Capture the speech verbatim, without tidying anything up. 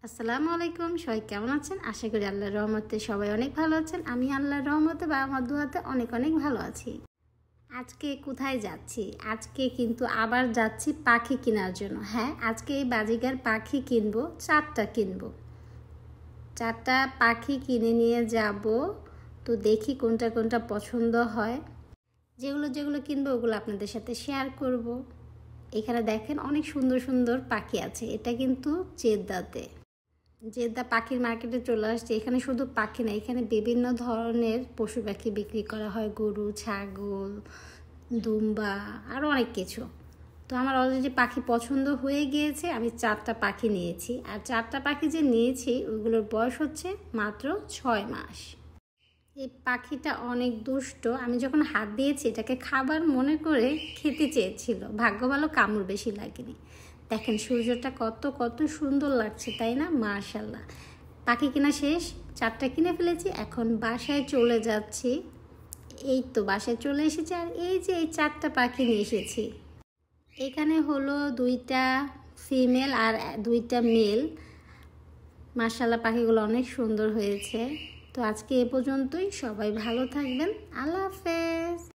আসসালামু আলাইকুম, সবাই কেমন আছেন? আশা করি আল্লাহর রহমতে সবাই অনেক ভালো আছেন। আমি আল্লাহর রহমতে বা আমার দুয়াতে অনেক অনেক ভালো আছি। আজকে কোথায় যাচ্ছি? আজকে কিন্তু আবার যাচ্ছি পাখি কেনার জন্য। হ্যাঁ, আজকে এই বাজিগার পাখি কিনবো, চারটা কিনবো। চারটা পাখি কিনে নিয়ে যাব। তো দেখি কোনটা কোনটা পছন্দ হয়। যেগুলো যেগুলো কিনবো ওগুলো আপনাদের সাথে শেয়ার করব। এখানে দেখেন অনেক সুন্দর সুন্দর পাখি আছে। এটা কিন্তু জেদ্দাতে। জেদ্দা পাখির মার্কেটে চলে আসছে। এখানে শুধু পাখি না, এখানে বিভিন্ন ধরনের পশু পাখি বিক্রি করা হয়। গরু, ছাগল, দুম্বা, আরও অনেক কিছু। তো আমার অলরেডি পাখি পছন্দ হয়ে গিয়েছে। আমি চারটা পাখি নিয়েছি। আর চারটা পাখি যে নিয়েছি ওইগুলোর বয়স হচ্ছে মাত্র ছয় মাস। এই পাখিটা অনেক দুষ্ট। আমি যখন হাত দিয়েছি এটাকে খাবার মনে করে খেতে চেয়েছিল। ভাগ্য ভালো কামড় বেশি লাগেনি। দেখেন সূর্যটা কত কত সুন্দর লাগছে, তাই না? মাশাআল্লাহ। পাখি কেনা শেষ, চারটা কিনে ফেলেছি। এখন বাসায় চলে যাচ্ছি। এই তো বাসায় চলে এসেছি। আর এই যে এই চারটা পাখি নিয়ে এসেছি। এখানে হলো দুইটা ফিমেল আর দুইটা মেল। মাশাআল্লাহ, পাখিগুলো অনেক সুন্দর হয়েছে। তো আজকে এ পর্যন্তই। সবাই ভালো থাকবেন। আল্লাহ হাফেজ।